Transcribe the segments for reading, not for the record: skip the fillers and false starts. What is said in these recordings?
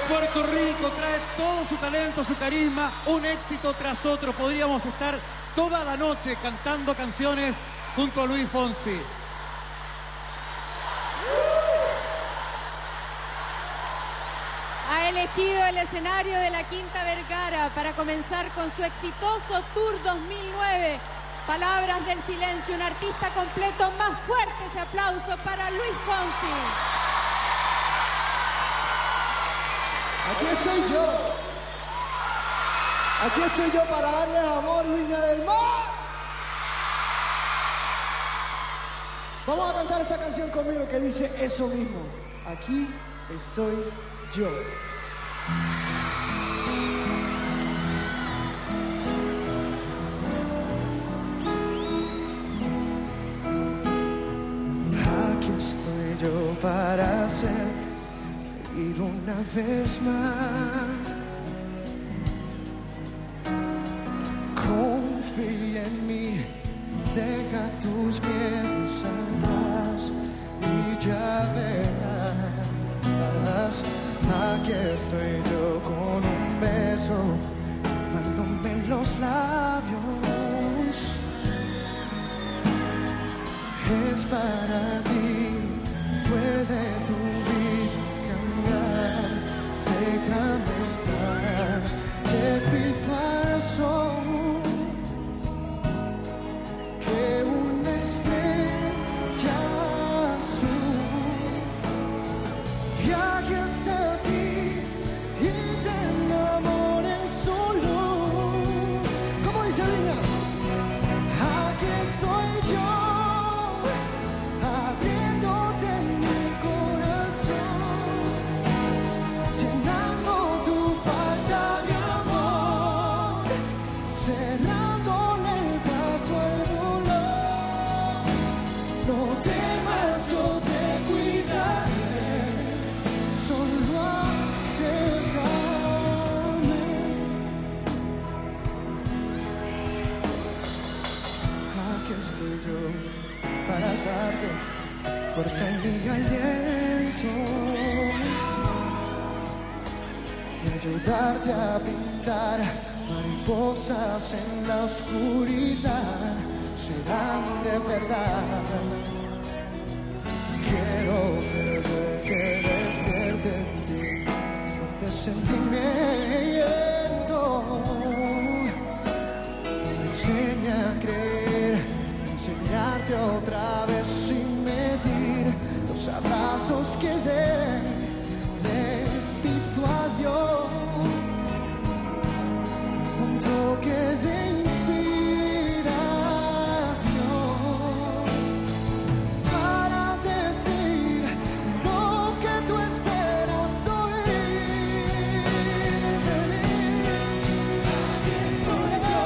Puerto Rico, trae todo su talento, su carisma, un éxito tras otro. Podríamos estar toda la noche cantando canciones junto a Luis Fonsi. Ha elegido el escenario de la Quinta Vergara para comenzar con su exitoso Tour 2009. Palabras del Silencio, un artista completo. Más fuerte ese aplauso para Luis Fonsi. Aquí estoy yo. Aquí estoy yo para darles amor, Viña del Mar. Vamos a cantar esta canción conmigo que dice eso mismo. Aquí estoy yo. Aquí estoy yo para hacerte reír una vez más. Confía en mí, deja tus miedos atrás y ya verás. Aquí estoy yo con un beso, quemándome en los labios. Es para ti, puede tu vida cambiar. Déjame entrar, te pido al sol que una estrella azul viaje hasta ti y te enamores solo. ¿Cómo dice Viña? Aquí estoy yo, abriéndote mi corazón, llenando tu falta de amor, cerrándole el paso al dolor. No temas, yo te cuidaré, solo acéptame. Aquí estoy yo para darte fuerza en mi aliento y ayudarte a pintar mariposas en la oscuridad. Serán de verdad. Quiero ser yo que despierte en ti fuerte sentimiento. Me enseña a creer, enseñarte otra vez sin medir los abrazos que dé. Le pido a Dios un toque de inspiración para decir lo que tú esperas oír de mí. Aquí estoy yo,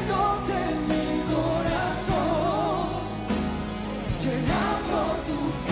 abriéndote mi corazón, llenando tu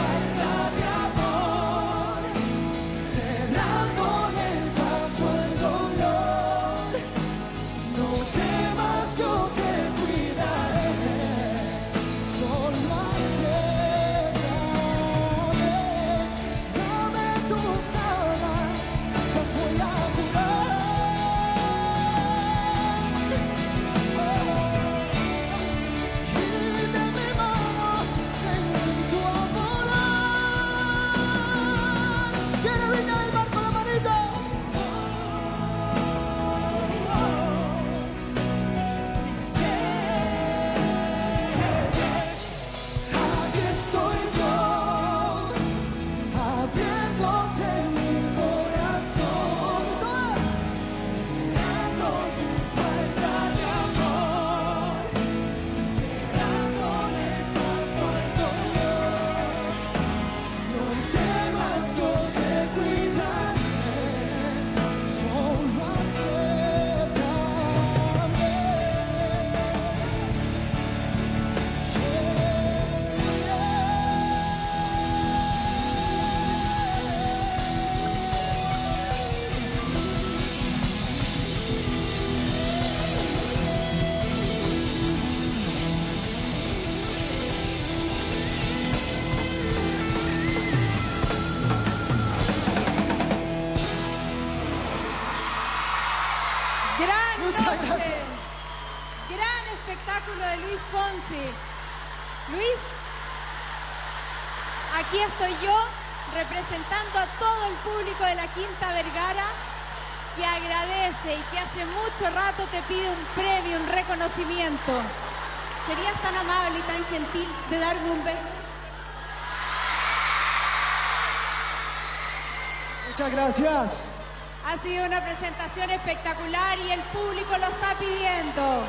espectáculo de Luis Fonsi. Luis, aquí estoy yo representando a todo el público de la Quinta Vergara, que agradece y que hace mucho rato te pide un premio, un reconocimiento. ¿Serías tan amable y tan gentil de darme un beso? Muchas gracias. Ha sido una presentación espectacular y el público lo está pidiendo.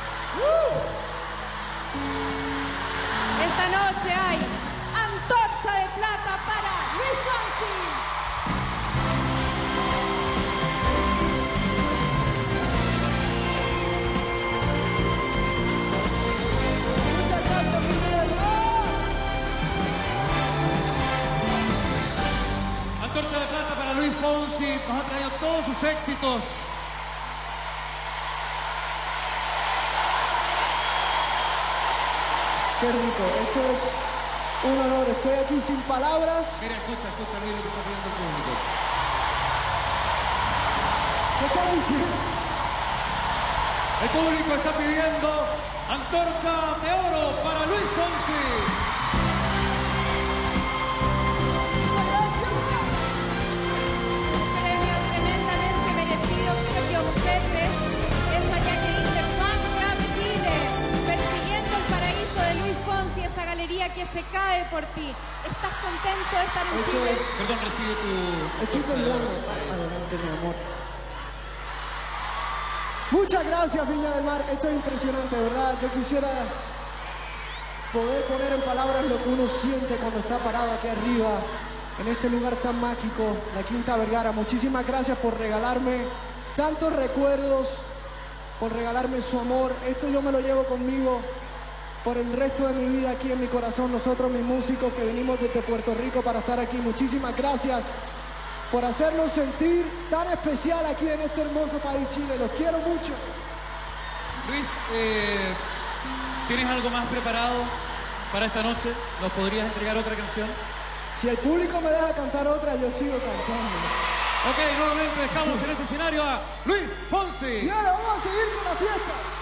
Esta noche hay Antorcha de Plata para Luis Fonsi. Muchas gracias, Miguel. Antorcha de Plata para Luis Fonsi. Nos ha traído todos sus éxitos. Qué rico, esto es un honor, estoy aquí sin palabras. Mira, escucha Luis, lo que está pidiendo el público. ¿Qué estás diciendo? El público está pidiendo Antorcha de Oro para Luis Fonsi. Muchas gracias. Un premio tremendamente merecido. Quiero que observes esa ya que dice Fan Club Chile, persiguiendo el paraíso de Luis Fonsi, esa galería que se cae por ti. ¿Estás contento de estar en Esto Chile? es... Perdón, recibe tu... Estoy temblando. Adelante, mi amor. Muchas gracias, Viña del Mar. Esto es impresionante, de verdad. Yo quisiera poder poner en palabras lo que uno siente cuando está parado aquí arriba, en este lugar tan mágico, la Quinta Vergara. Muchísimas gracias por regalarme tantos recuerdos, por regalarme su amor. Esto yo me lo llevo conmigo por el resto de mi vida aquí en mi corazón. Nosotros, mis músicos que venimos desde Puerto Rico para estar aquí, muchísimas gracias por hacernos sentir tan especial aquí en este hermoso país, Chile. Los quiero mucho. Luis, ¿tienes algo más preparado para esta noche? ¿Nos podrías entregar otra canción? Si el público me deja cantar otra, yo sigo cantando. Ok, nuevamente dejamos en este escenario a Luis Fonsi. Y ahora vamos a seguir con la fiesta.